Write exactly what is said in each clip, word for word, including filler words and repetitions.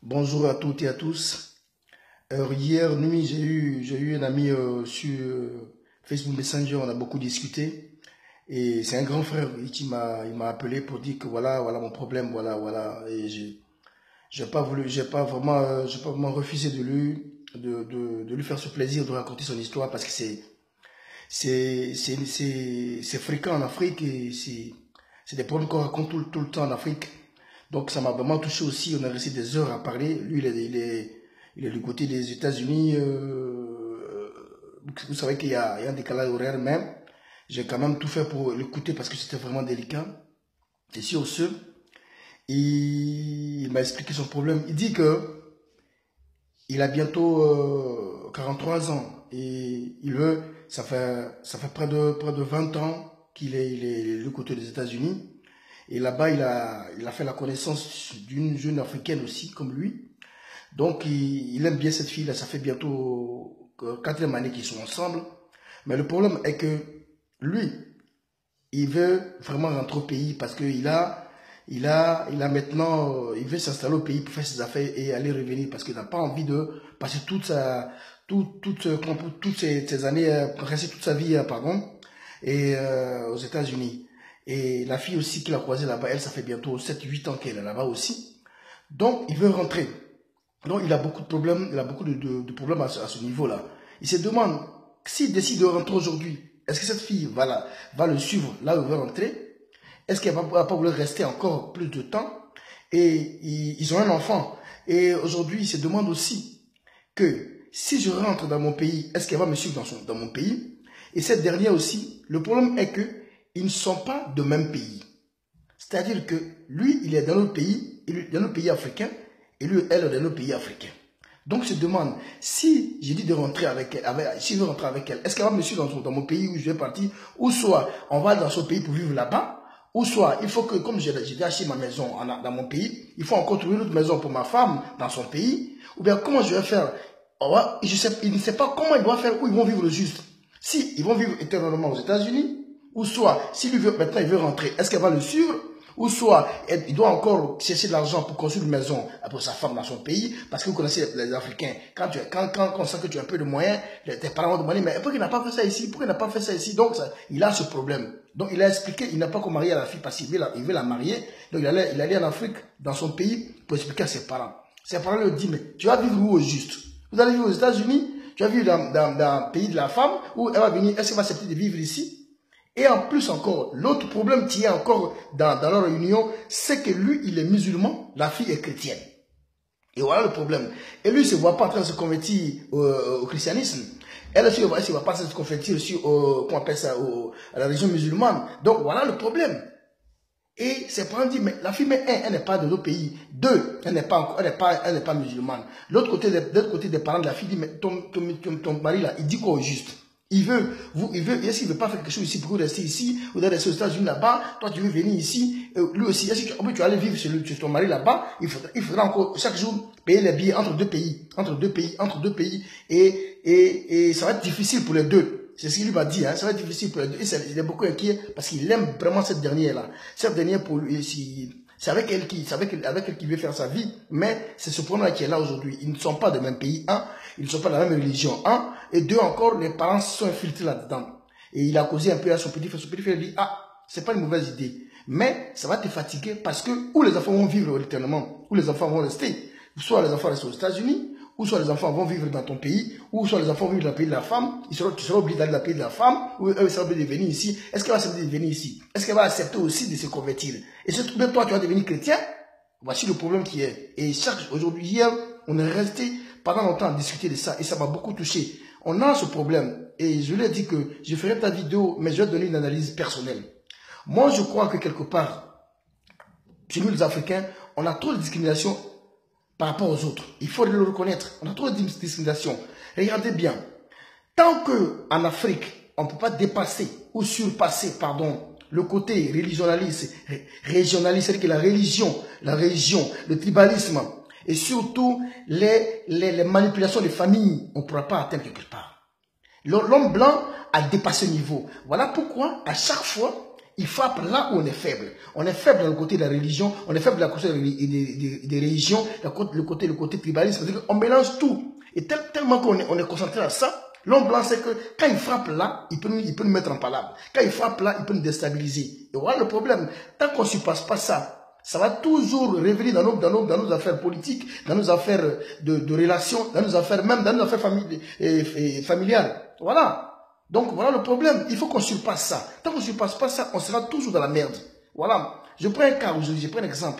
Bonjour à toutes et à tous. Alors, hier nuit, j'ai eu, j'ai eu un ami euh, sur euh, Facebook Messenger, on a beaucoup discuté. Et c'est un grand frère qui m'a il m'a appelé pour dire que voilà, voilà mon problème, voilà, voilà. Et j'ai j'ai pas voulu, j'ai pas vraiment, euh, j'ai pas vraiment refusé de lui, de, de, de lui faire ce plaisir de raconter son histoire parce que c'est, c'est, c'est, c'est, c'est fréquent en Afrique et c'est, c'est des problèmes qu'on raconte tout, tout le temps en Afrique. Donc ça m'a vraiment touché aussi. On a resté des heures à parler. Lui, il est, il est, il est du côté des États-Unis. Euh, vous savez qu'il y a, il y a un décalage horaire même. J'ai quand même tout fait pour l'écouter parce que c'était vraiment délicat. Et sur ce, il m'a expliqué son problème. Il dit que il a bientôt euh, quarante-trois ans et il veut, ça fait, ça fait près de, près de vingt ans qu'il est, il est du côté des États-Unis. Et là-bas, il a, il a fait la connaissance d'une jeune africaine aussi, comme lui. Donc, il, il aime bien cette fille-là. Ça fait bientôt quatrième année qu'ils sont ensemble. Mais le problème est que lui, il veut vraiment rentrer au pays parce qu'il a, il a, il a maintenant, il veut s'installer au pays pour faire ses affaires et aller revenir parce qu'il n'a pas envie de passer toute sa, toute, toute, toutes ces, ces années, rester toute sa vie, pardon, et euh, aux États-Unis. Et la fille aussi qu'il a croisée là-bas, elle, ça fait bientôt sept huit ans qu'elle est là-bas aussi. Donc, il veut rentrer. Donc, il a beaucoup de problèmes, il a beaucoup de, de, de problèmes à ce, à ce niveau-là. Il se demande, s'il décide de rentrer aujourd'hui, est-ce que cette fille va, la, va le suivre là où il veut rentrer? Est-ce qu'elle va, va pas vouloir rester encore plus de temps? Et ils, ils ont un enfant. Et aujourd'hui, il se demande aussi que si je rentre dans mon pays, est-ce qu'elle va me suivre dans, son, dans mon pays? Et cette dernière aussi, le problème est que ils ne sont pas de même pays. C'est-à-dire que lui, il est dans notre pays, il est dans notre pays africain, et lui, elle est dans notre pays africain. Donc, je demande, si j'ai dit de rentrer avec elle, avec, si je veux rentrer avec elle, est-ce qu'elle va me suivre dans, dans mon pays où je vais partir, ou soit on va dans son pays pour vivre là-bas, ou soit il faut que, comme j'ai déjà acheté ma maison en, dans mon pays, il faut encore trouver une autre maison pour ma femme dans son pays, ou bien comment je vais faire? Je sais, il ne sait pas comment il doit faire, où ils vont vivre le juste. Si ils vont vivre éternellement aux États-Unis, ou soit, si lui veut, maintenant il veut rentrer, est-ce qu'elle va le suivre? Ou soit, il doit encore chercher de l'argent pour construire une maison pour sa femme dans son pays, parce que vous connaissez les Africains, quand, tu, quand, quand, quand on sent que tu as un peu de moyens, tes parents vont demander, mais pourquoi il n'a pas fait ça ici? Pourquoi il n'a pas fait ça ici? Donc, ça, il a ce problème. Donc, il a expliqué, il n'a pas qu'à marier la fille parce qu'il veut la, il veut la marier. Donc, il allait, il allait en Afrique, dans son pays, pour expliquer à ses parents. Ses parents lui disent, mais tu vas vivre où au juste? Vous allez vivre aux États-Unis? Tu vas vivre dans, dans, dans le pays de la femme, ou elle va venir, est-ce qu'elle va accepter de vivre ici? Et en plus encore, l'autre problème qui est encore dans, dans leur union, c'est que lui, il est musulman, la fille est chrétienne. Et voilà le problème. Et lui, il ne se voit pas en train de se convertir au, au christianisme. Elle aussi, elle ne se voit pas se convertir aussi au, comment on appelle ça, au, à la religion musulmane. Donc voilà le problème. Et ses parents disent, mais la fille, mais un, elle n'est pas de nos pays. Deux, elle n'est pas, elle n'est pas, elle n'est pas musulmane. L'autre côté, de l'autre côté des parents de la fille dit, mais ton, ton, ton, ton mari là, il dit quoi au juste? Il veut, vous, il veut, est-ce qu'il veut pas faire quelque chose ici pour vous rester ici, vous allez rester aux États-Unis là-bas, toi tu veux venir ici, euh, lui aussi, est-ce que tu, tu vas aller vivre chez, lui, chez ton mari là-bas, il faudra, il faudra encore chaque jour payer les billets entre deux pays, entre deux pays, entre deux pays, et, et, et ça va être difficile pour les deux. C'est ce qu'il lui m'a dit, hein, ça va être difficile pour les deux. Et ça, il est beaucoup inquiet parce qu'il aime vraiment cette dernière-là. Cette dernière pour lui, si, c'est avec elle qui, c'est avec, avec elle qui veut faire sa vie, mais c'est ce problème-là qui est là aujourd'hui. Ils ne sont pas de même pays, un, ils ne sont pas de la même religion, un, et deux encore, les parents sont infiltrés là-dedans. Et il a causé un peu à son petit frère. Son petit frère dit, ah, c'est pas une mauvaise idée, mais ça va te fatiguer parce que où les enfants vont vivre éternellement, où les enfants vont rester, soit les enfants restent aux États-Unis, ou soit les enfants vont vivre dans ton pays, ou soit les enfants vont vivre dans le pays de la femme, ils seront, tu seras obligé d'aller dans le pays de la femme, ou eux seront obligés de venir ici. Est-ce qu'elle va accepter de venir ici? Est-ce qu'elle va accepter aussi de se convertir? Et surtout, même toi, tu vas devenir chrétien? Voici le problème qui est. Et chaque, aujourd'hui, hier, on est resté pendant longtemps à discuter de ça, et ça m'a beaucoup touché. On a ce problème, et je lui ai dit que je ferai ta vidéo, mais je vais donner une analyse personnelle. Moi, je crois que quelque part, chez nous les Africains, on a trop de discrimination par rapport aux autres. Il faut le reconnaître. On a trop de discrimination. Regardez bien. Tant qu'en Afrique, on ne peut pas dépasser ou surpasser, pardon, le côté religionaliste, régionaliste, c'est-à-dire que la religion, la religion, le tribalisme, et surtout les, les, les manipulations des familles, on ne pourra pas atteindre quelque part. L'homme blanc a dépassé le niveau. Voilà pourquoi, à chaque fois, Il frappe là où on est faible. On est faible dans le côté de la religion, on est faible dans le côté des, des, des religions, le côté, le côté tribalisme. On mélange tout. Et tel, tellement qu'on est, on est concentré à ça, l'homme blanc, c'est que quand il frappe là, il peut, nous, il peut nous mettre en palabre. Quand il frappe là, il peut nous déstabiliser. Et voilà le problème. Tant qu'on ne surpasse pas ça, ça va toujours revenir dans nos, dans nos, dans nos affaires politiques, dans nos affaires de, de relations, dans nos affaires, même dans nos affaires famili et, et, familiales. Voilà. Donc voilà le problème, il faut qu'on surpasse ça. Tant qu'on ne surpasse pas ça, on sera toujours dans la merde. Voilà, je prends un cas aujourd'hui, je prends un exemple.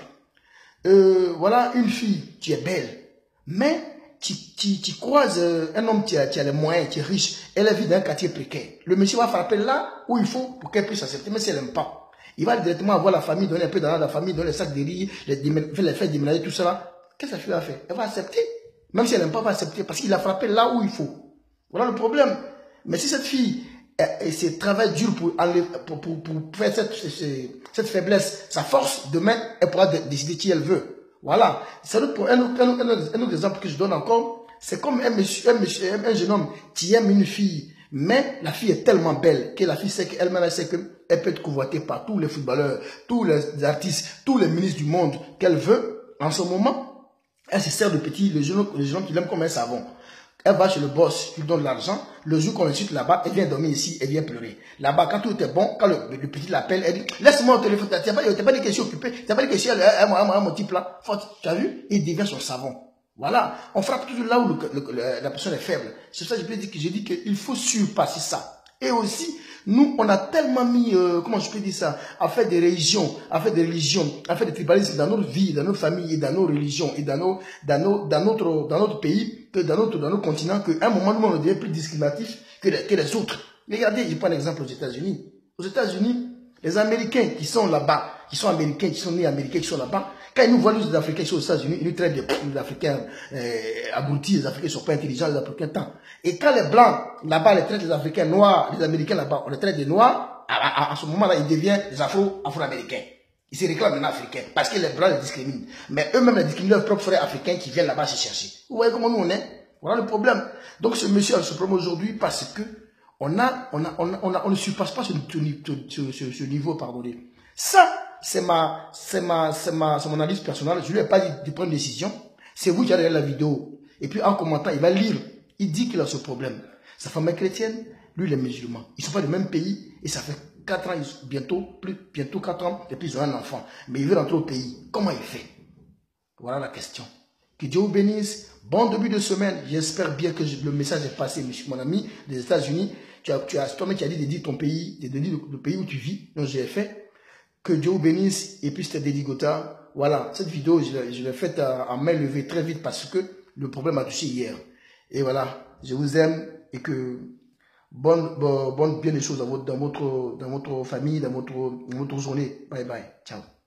Euh, voilà une fille, tu es belle, mais tu, tu, tu croises un homme qui a, qui a les moyens, qui est riche, elle vit dans un quartier précaire. Le monsieur va frapper là où il faut pour qu'elle puisse accepter, mais si elle n'aime pas. Il va directement avoir la famille, donner un peu d'argent à la famille, donner les sacs de riz, les, les faire déménager, tout ça. Qu'est-ce que la fille va faire? Elle va accepter. Même si elle n'aime pas, elle va accepter parce qu'il a frappé là où il faut. Voilà le problème. Mais si cette fille, elle, elle travaille dur pour, pour, pour, pour faire cette, cette faiblesse, sa force, demain, elle pourra décider qui elle veut. Voilà. C'est un autre, un, autre, un, autre, un autre exemple que je donne encore. C'est comme un, monsieur, un, monsieur, un jeune homme qui aime une fille, mais la fille est tellement belle que la fille sait qu'elle-même, elle sait qu'elle peut être convoitée par tous les footballeurs, tous les artistes, tous les ministres du monde qu'elle veut. En ce moment, elle se sert de petit, le jeune, le jeune qui l'aime comme un savon. Elle va chez le boss, il donne l'argent. Le jour qu'on l'insulte là-bas, elle vient dormir ici, elle vient pleurer. Là-bas, quand tout est bon, quand le, le petit l'appelle, elle dit, laisse-moi au téléphone, t'as pas, pas dit que je suis occupé, t'as pas dit que je suis à moi, mon type là. Tu as vu? Il devient son savon. Voilà. On frappe toujours là où le, le, le, la personne est faible. C'est ça que je peux dire que j'ai dit qu'il faut surpasser ça. Et aussi, nous, on a tellement mis, euh, comment je peux dire ça, à faire des religions, à faire des religions, à faire des tribalismes dans notre vie, dans notre famille, et dans nos religions, et dans nos, dans nos, dans notre, dans notre pays, que dans notre, dans notre continent, qu'à un moment donné, on devient plus discriminatif que les, que les autres. Regardez, je prends un exemple aux États-Unis. Aux États-Unis, les Américains qui sont là-bas, qui sont américains, qui sont nés américains, qui sont là-bas, quand ils nous voient, les Africains qui sont aux États-Unis, ils nous traitent des Africains euh, abrutis, les Africains ne sont pas intelligents, les Africains tant. Et quand les Blancs, là-bas, les traitent les Africains noirs, les Américains là-bas, on les traite des Noirs, à, à, à ce moment-là, ils deviennent des Afro, Afro-Américains. Ils se réclament maintenant Africains, parce que les Blancs les discriminent. Mais eux-mêmes, les discriminent leurs propres frères africains qui viennent là-bas se chercher. Vous voyez comment nous on est? Voilà le problème. Donc ce monsieur a ce problème aujourd'hui parce que on a, on a, on a, on a, on ne surpasse pas ce, ce, ce, ce niveau, pardonnez. Ça, c'est ma, c'est ma, c'est ma, c'est mon analyse personnelle. Je lui ai pas dit de prendre une décision. C'est vous qui allez regarder la vidéo. Et puis, en commentant, il va lire. Il dit qu'il a ce problème. Sa femme est chrétienne, lui, il est musulman. Ils sont pas du même pays. Et ça fait quatre ans, bientôt, plus, bientôt quatre ans, et puis ils ont un enfant. Mais il veut rentrer au pays. Comment il fait? Voilà la question. Que Dieu vous bénisse. Bon début de semaine. J'espère bien que le message est passé, monsieur, mon ami des États-Unis. Tu as, tu as, toi-même, tu as dit de dire ton pays, de dire le pays où tu vis. Donc, j'ai fait. Que Dieu vous bénisse. Et puis, c'était Dédi Gota. Voilà. Cette vidéo, je l'ai faite en main levée très vite parce que le problème a touché hier. Et voilà. Je vous aime et que bonne, bonne, bien les choses dans votre, dans votre, dans votre famille, dans votre, dans votre journée. Bye bye. Ciao.